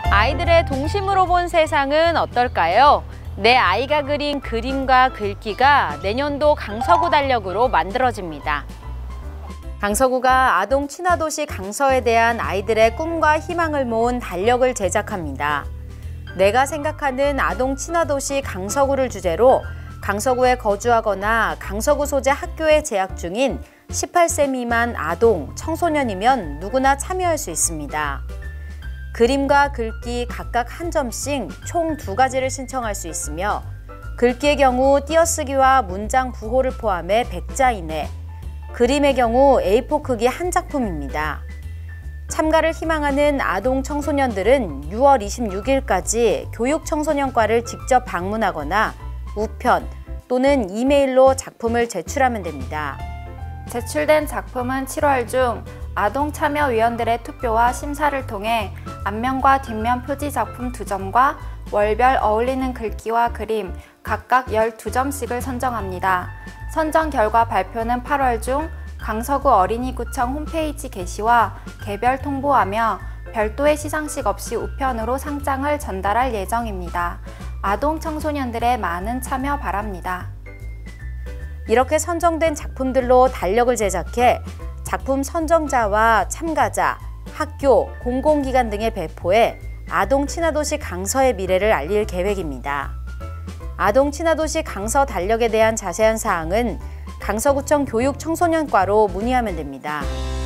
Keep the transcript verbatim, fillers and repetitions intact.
아이들의 동심으로 본 세상은 어떨까요? 내 아이가 그린 그림과 글귀가 내년도 강서구 달력으로 만들어집니다. 강서구가 아동 친화도시 강서에 대한 아이들의 꿈과 희망을 모은 달력을 제작합니다. 내가 생각하는 아동 친화도시 강서구를 주제로 강서구에 거주하거나 강서구 소재 학교에 재학 중인 십팔 세 미만 아동, 청소년이면 누구나 참여할 수 있습니다. 그림과 글귀 각각 한 점씩 총 두 가지를 신청할 수 있으며 글귀의 경우 띄어쓰기와 문장 부호를 포함해 백 자 이내, 그림의 경우 에이 사 크기 한 작품입니다. 참가를 희망하는 아동 청소년들은 유월 이십육일까지 교육청소년과를 직접 방문하거나 우편 또는 이메일로 작품을 제출하면 됩니다. 제출된 작품은 칠월 중 아동참여위원들의 투표와 심사를 통해 앞면과 뒷면 표지 작품 두 점과 월별 어울리는 글귀와 그림 각각 열두 점씩을 선정합니다. 선정 결과 발표는 팔월 중 강서구 어린이구청 홈페이지 게시와 개별 통보하며 별도의 시상식 없이 우편으로 상장을 전달할 예정입니다. 아동 청소년들의 많은 참여 바랍니다. 이렇게 선정된 작품들로 달력을 제작해 작품 선정자와 참가자, 학교, 공공기관 등에 배포해 아동 친화도시 강서의 미래를 알릴 계획입니다. 아동 친화도시 강서 달력에 대한 자세한 사항은 강서구청 교육청소년과로 문의하면 됩니다.